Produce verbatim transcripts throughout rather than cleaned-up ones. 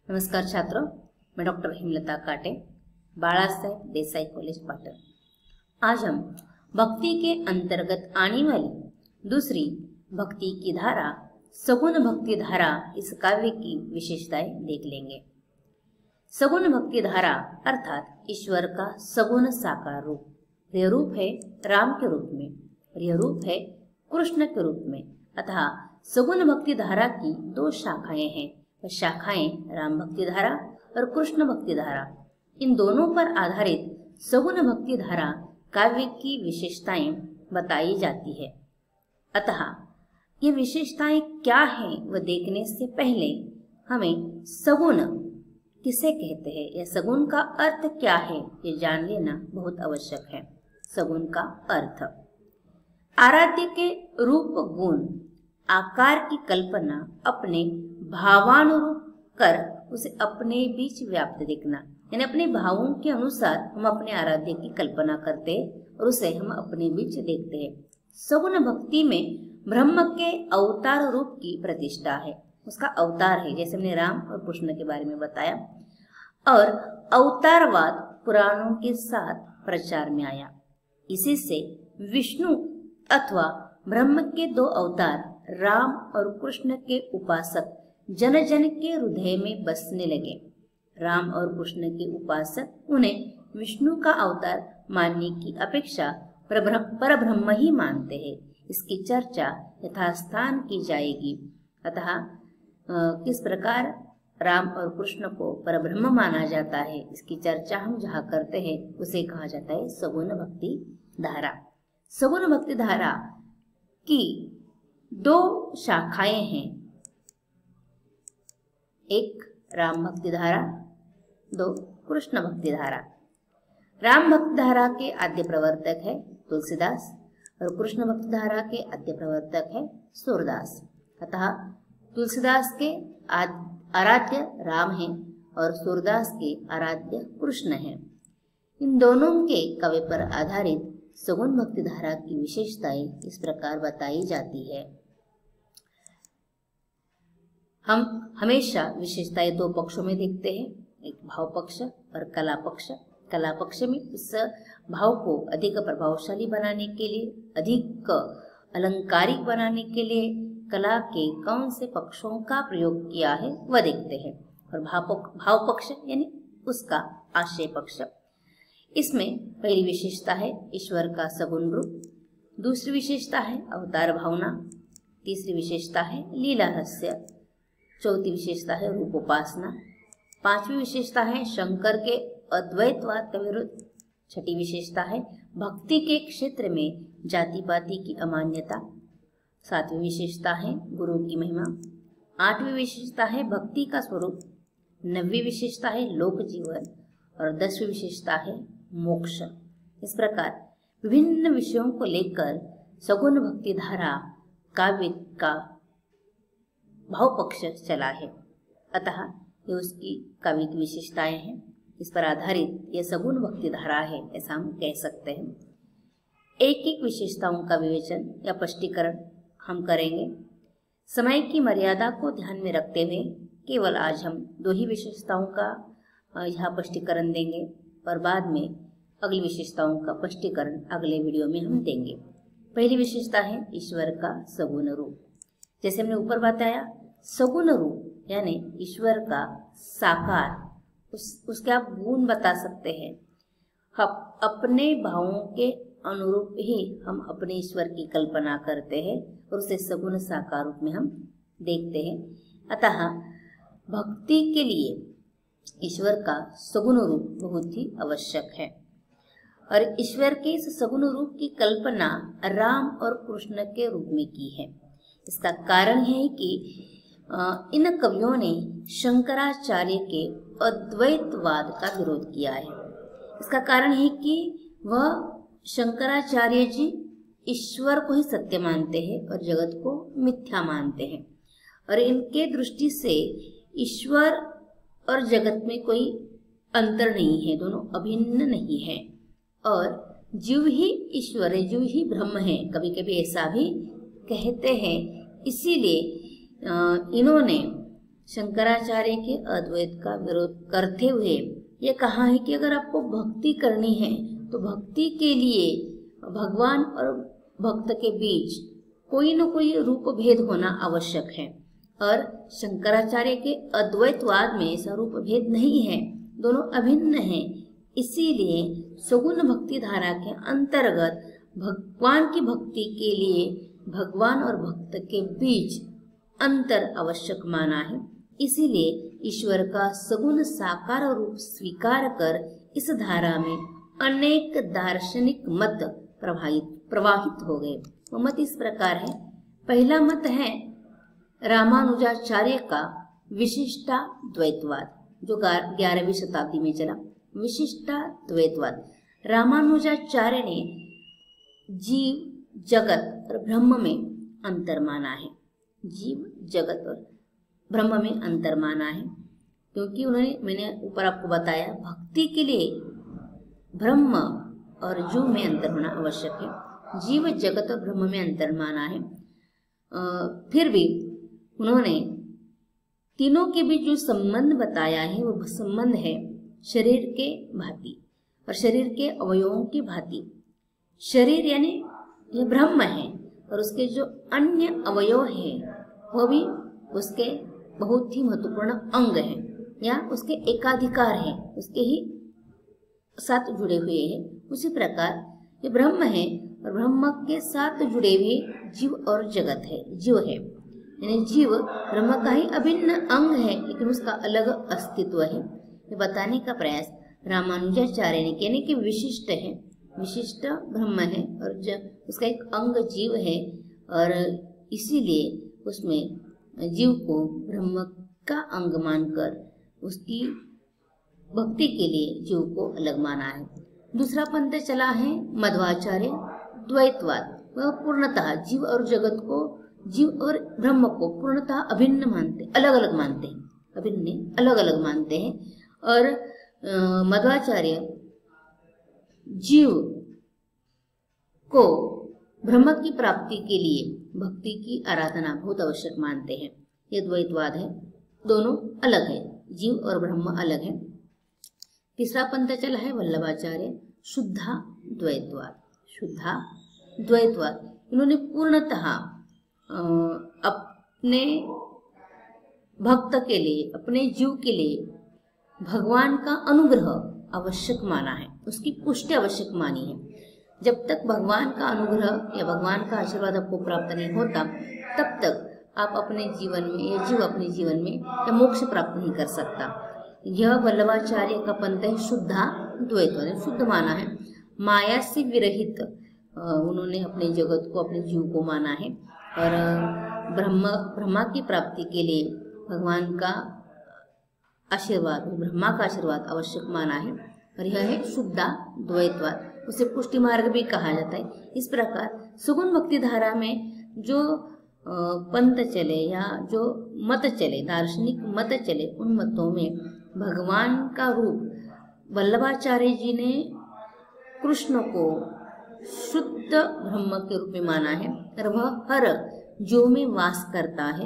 नमस्कार छात्रों, मैं डॉक्टर हेमलता काटे, बाला साहेब देसाई कॉलेज पाटन। आज हम भक्ति के अंतर्गत आने वाली दूसरी भक्ति की धारा सगुण भक्ति धारा इस काव्य की विशेषताएं देख लेंगे। सगुण भक्ति धारा अर्थात ईश्वर का सगुण साकार रूप। यह रूप है राम के रूप में और यह रूप है कृष्ण के रूप में। अतः सगुण भक्ति धारा की दो शाखाएं हैं, शाखाएं राम भक्ति धारा और कृष्ण भक्ति धारा। इन दोनों पर आधारित सगुण भक्ति धारा काव्य की विशेषताएं बताई जाती है। अतः ये विशेषताएं क्या हैं वह देखने से पहले हमें सगुण किसे कहते हैं या सगुण का अर्थ क्या है ये जान लेना बहुत आवश्यक है। सगुण का अर्थ आराध्य के रूप गुण आकार की कल्पना अपने भावानुरूप कर उसे अपने बीच व्याप्त देखना, यानी अपने भावों के अनुसार हम अपने आराध्य की कल्पना करते हैं और उसे हम अपने बीच देखते हैं। सगुण भक्ति में ब्रह्म के अवतार रूप की प्रतिष्ठा है, उसका अवतार है, जैसे हमने राम और कृष्ण के बारे में बताया। और अवतारवाद पुराणों के साथ प्रचार में आया। इसी से विष्णु अथवा ब्रह्म के दो अवतार राम और कृष्ण के उपासक जन जन के हृदय में बसने लगे। राम और कृष्ण के उपासक उन्हें विष्णु का अवतार मानने की अपेक्षा पर ब्रह्म ही मानते हैं। इसकी चर्चा यथास्थान की जाएगी। अतः किस प्रकार राम और कृष्ण को परब्रह्म माना जाता है, इसकी चर्चा हम जहाँ करते हैं उसे कहा जाता है सगुण भक्ति धारा। सगुण भक्ति धारा की दो शाखाएं हैं, एक राम भक्ति धारा, दो कृष्ण भक्ति धारा। राम भक्ति धारा के आद्य प्रवर्तक है तुलसीदास और कृष्ण भक्ति धारा के आद्य प्रवर्तक है सूरदास। अतः तुलसीदास के आराध्य राम हैं और सूरदास के आराध्य कृष्ण हैं। इन दोनों के काव्य पर आधारित सगुण भक्ति धारा की विशेषताएं इस प्रकार बताई जाती है। हम हमेशा विशेषताएं दो पक्षों में देखते हैं, एक भाव पक्ष और कला पक्ष। कला पक्ष में उस भाव को अधिक प्रभावशाली बनाने के लिए, अधिक अलंकारिक बनाने के लिए कला के कौन से पक्षों का प्रयोग किया है वह देखते हैं। और भाव भाव पक्ष यानी उसका आशय पक्ष। इसमें पहली विशेषता है ईश्वर का सगुण रूप, दूसरी विशेषता है अवतार भावना, तीसरी विशेषता है लीला रहस्य, चौथी विशेषता है रूप उपासना, पांचवी विशेषता है शंकर के अद्वैतवाद का विरोध, छठी विशेषता है भक्ति के क्षेत्र में जाति पाति की अमान्यता, सातवीं विशेषता है गुरु की महिमा, आठवीं विशेषता है भक्ति का स्वरूप, नवीं विशेषता है लोक जीवन और दसवीं विशेषता है मोक्ष। इस प्रकार विभिन्न विषयों को लेकर सगुण भक्ति धारा काव्य का भाव पक्ष चला है। अतः ये उसकी काव्य की विशेषताएं हैं, इस पर आधारित यह सगुण भक्ति धारा है ऐसा हम कह सकते हैं। एक एक विशेषताओं का विवेचन या स्पष्टीकरण हम करेंगे। समय की मर्यादा को ध्यान में रखते हुए केवल आज हम दो ही विशेषताओं का यहाँ स्पष्टीकरण देंगे और बाद में अगली विशेषताओं का स्पष्टीकरण अगले वीडियो में हम देंगे। पहली विशेषता है ईश्वर का सगुण रूप। जैसे हमने ऊपर बताया, सगुण रूप यानी ईश्वर का साकार, उस उसके आप गुण बता सकते हैं। हम अपने भावों के अनुरूप ही हम अपने ईश्वर की कल्पना करते हैं और उसे सगुण साकार रूप में हम देखते हैं। अतः भक्ति के लिए ईश्वर का सगुण रूप बहुत ही आवश्यक है और ईश्वर के इस सगुण रूप की कल्पना राम और कृष्ण के रूप में की है। इसका कारण है कि इन कवियों ने शंकराचार्य के अद्वैतवाद का विरोध किया है। इसका कारण है कि वह शंकराचार्य जी ईश्वर को ही सत्य मानते हैं और जगत को मिथ्या मानते हैं और इनके दृष्टि से ईश्वर और जगत में कोई अंतर नहीं है, दोनों अभिन्न नहीं है और जीव ही ईश्वर है, जीव ही ब्रह्म है, कभी कभी ऐसा भी कहते हैं। इसीलिए इन्होंने शंकराचार्य के अद्वैत का विरोध करते हुए ये कहा है कि अगर आपको भक्ति करनी है तो भक्ति के लिए भगवान और भक्त के बीच कोई न कोई रूप भेद होना आवश्यक है, और शंकराचार्य के अद्वैतवाद में ऐसा रूप भेद नहीं है, दोनों अभिन्न हैं। इसीलिए सगुण भक्ति धारा के अंतर्गत भगवान की भक्ति के लिए भगवान और भक्त के बीच अंतर आवश्यक माना है। इसीलिए ईश्वर का सगुण साकार रूप स्वीकार कर इस धारा में अनेक दार्शनिक मत प्रभावित प्रवाहित हो गए। वो मत इस प्रकार है। पहला मत है रामानुजाचार्य का विशिष्टाद्वैतवाद, जो ग्यारहवीं शताब्दी में चला। विशिष्टाद्वैतवाद रामानुजाचार्य ने जीव जगत और ब्रह्म में अंतर माना है। जीव जगत और ब्रह्म में अंतर माना है, क्योंकि उन्होंने, मैंने ऊपर आपको बताया, भक्ति के लिए ब्रह्म और जीव में अंतर होना आवश्यक है। जीव जगत और ब्रह्म में अंतर माना है। आ, फिर भी उन्होंने तीनों के बीच जो संबंध बताया है वो संबंध है शरीर के भांति और शरीर के अवयवों की भांति। शरीर यानी ये ब्रह्म है और उसके जो अन्य अवयव है वो भी उसके बहुत ही महत्वपूर्ण अंग हैं या उसके एकाधिकार हैं, उसके ही साथ जुड़े हुए हैं। उसी प्रकार ये ब्रह्म है और ब्रह्म के साथ जुड़े हुए जीव और जगत है, जीव है। यानी जीव ब्रह्म का ही अभिन्न अंग है, लेकिन उसका अलग अस्तित्व है। ये बताने का प्रयास रामानुजाचार्य ने किया कि विशिष्ट है, विशिष्ट ब्रह्म है और उसका एक अंग जीव है, और इसीलिए उसमें जीव को ब्रह्म का अंग मानकर उसकी भक्ति के लिए जीव को अलग माना है। दूसरा पंथ चला है मध्वाचार्य द्वैतवाद। वह पूर्णतः जीव और जगत को, जीव और ब्रह्म को पूर्णतः अभिन्न मानते, अलग अलग मानते हैं, अभिन्न अलग अलग मानते हैं। और मध्वाचार्य जीव को ब्रह्म की प्राप्ति के लिए भक्ति की आराधना बहुत आवश्यक मानते हैं। ये द्वैतवाद है, दोनों अलग है, जीव और ब्रह्म अलग है। तीसरा पंथ चला है वल्लभाचार्य शुद्धा द्वैतवाद। शुद्धा द्वैतवाद इन्होंने पूर्णतः अपने भक्त के लिए, अपने जीव के लिए भगवान का अनुग्रह आवश्यक माना है, उसकी पुष्टि आवश्यक मानी है। जब तक भगवान का अनुग्रह या भगवान का आशीर्वाद आपको प्राप्त नहीं होता, तब तक आप अपने जीवन में या जीव अपने जीवन में या मोक्ष प्राप्त नहीं कर सकता। यह वल्लभाचार्य का पंथ है शुद्धा द्वैतवाद, शुद्ध माना है। माया से विरहित उन्होंने अपने जगत को, अपने जीव को माना है, और ब्रह्म ब्रह्मा की प्राप्ति के लिए भगवान का आशीर्वाद, ब्रह्मा का आशीर्वाद आवश्यक माना है, और यह है शुद्धा द्वैतवाद। उसे पुष्टि मार्ग भी कहा जाता है। इस प्रकार सुगुण भक्ति धारा में जो पंथ चले या जो मत चले, दार्शनिक मत चले, उन मतों में भगवान का रूप वल्लभाचार्य जी ने कृष्ण को शुद्ध ब्रह्म के रूप में माना है, और वह हर जीव में वास करता है,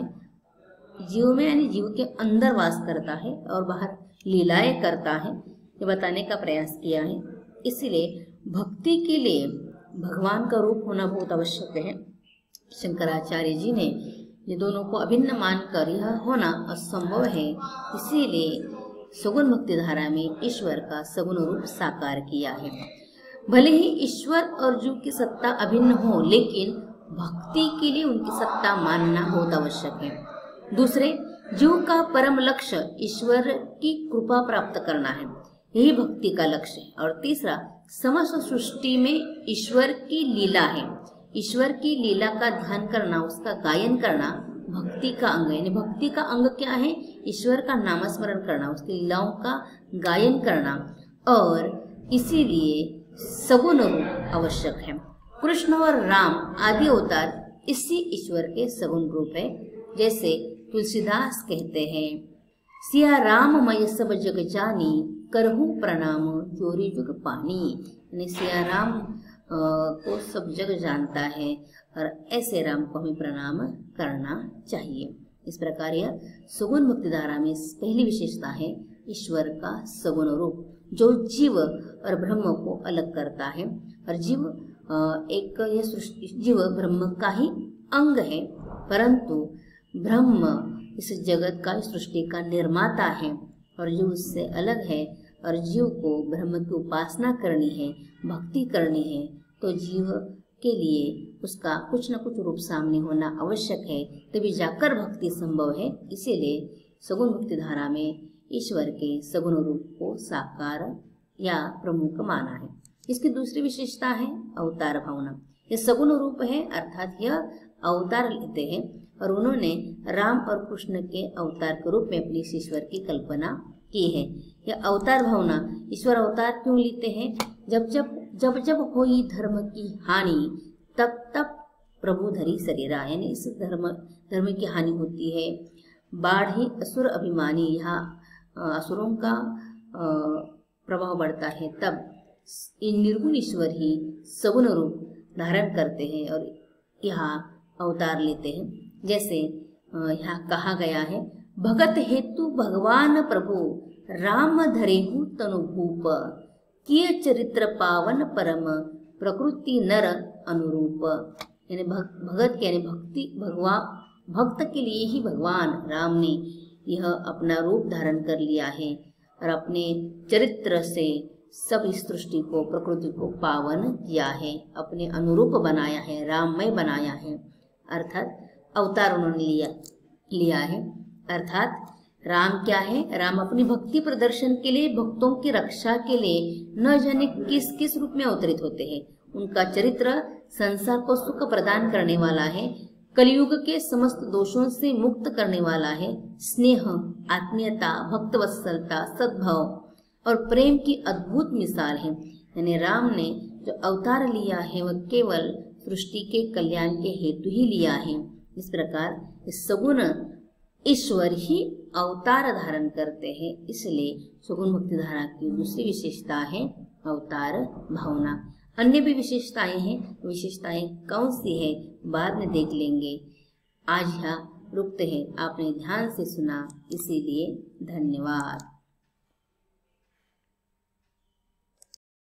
जीव में यानी जीव के अंदर वास करता है और बाहर लीलाएं करता है, ये बताने का प्रयास किया है। इसलिए भक्ति के लिए भगवान का रूप होना बहुत आवश्यक है। शंकराचार्य जी ने ये दोनों को अभिन्न मानकर यह होना असंभव है, इसीलिए सगुण भक्ति धारा में ईश्वर का सगुण रूप साकार किया है। भले ही ईश्वर और जीव की सत्ता अभिन्न हो, लेकिन भक्ति के लिए उनकी सत्ता मानना बहुत आवश्यक है। दूसरे, जीव का परम लक्ष्य ईश्वर की कृपा प्राप्त करना है, यही भक्ति का लक्ष्य है। और तीसरा, समस्त सृष्टि में ईश्वर की लीला है, ईश्वर की लीला का ध्यान करना, उसका गायन करना भक्ति का अंग है। यानी भक्ति का अंग क्या है? ईश्वर का नामस्मरण करना, उसकी लीलाओं का गायन करना, और इसीलिए सगुण रूप आवश्यक है। कृष्ण और राम आदि अवतार इसी ईश्वर के सगुण रूप है। जैसे तुलसीदास कहते हैं, सिया राम मय सब जग जानी, करहु प्रणाम जोरी जुग पानी। यानी सिया राम को सब जग जानता है और ऐसे राम को हमें प्रणाम करना चाहिए। इस प्रकार यह सगुण भक्ति धारा में पहली विशेषता है ईश्वर का सगुण रूप, जो जीव और ब्रह्म को अलग करता है। और जीव एक यह सृष्टि जीव ब्रह्म का ही अंग है, परंतु ब्रह्म इस जगत का, इस सृष्टि का निर्माता है और जीव उससे अलग है। और जीव को ब्रह्म की उपासना करनी है, भक्ति करनी है, तो जीव के लिए उसका कुछ न कुछ रूप सामने होना आवश्यक है, तभी जाकर भक्ति संभव है। इसीलिए सगुण भक्ति धारा में ईश्वर के सगुण रूप को साकार या प्रमुख माना है। इसकी दूसरी विशेषता है अवतार भावना। यह सगुण रूप है, अर्थात यह अवतार लेते हैं और उन्होंने राम और कृष्ण के अवतार के रूप में अपनी ईश्वर की कल्पना की है। यह अवतार भावना, ईश्वर अवतार क्यों लेते हैं? जब जब जब जब होई धर्म की हानि तब तब प्रभु धरी शरीरा, यानी इस धर्म धर्म की हानि होती है। बाढ़ी असुर अभिमानी, यहाँ असुरों का प्रभाव बढ़ता है, तब इन निर्गुण ईश्वर ही सगुण रूप धारण करते हैं और यहाँ अवतार लेते हैं। जैसे यहाँ कहा गया है, भगत हेतु भगवान प्रभु राम धरेहु तनुभूप, किए चरित्र पावन परम प्रकृति नर अनुरूप। यानी भगत के यानी भक्ति भगवान भक्त के लिए ही भगवान राम ने यह अपना रूप धारण कर लिया है और अपने चरित्र से सब इस सृष्टि को, प्रकृति को पावन किया है, अपने अनुरूप बनाया है, राममय बनाया है। अर्थात अवतार उन्होंने लिया लिया है। अर्थात राम क्या है? राम अपनी भक्ति प्रदर्शन के लिए, भक्तों की रक्षा के लिए न जाने किस किस रूप में अवतरित होते हैं। उनका चरित्र संसार को सुख प्रदान करने वाला है, कलयुग के समस्त दोषों से मुक्त करने वाला है। स्नेह, आत्मीयता, भक्तवत्सलता, सद्भाव और प्रेम की अद्भुत मिसाल है। यानी राम ने जो अवतार लिया है वह केवल सृष्टि के कल्याण के हेतु ही लिया है। इस प्रकार इस सगुण ईश्वर ही अवतार धारण करते हैं, इसलिए सगुण भक्ति धारा की दूसरी विशेषता है अवतार भावना। अन्य भी विशेषताएं हैं, विशेषताएं कौन सी है बाद में देख लेंगे। आज यहाँ रुकते हैं। आपने ध्यान से सुना, इसीलिए धन्यवाद।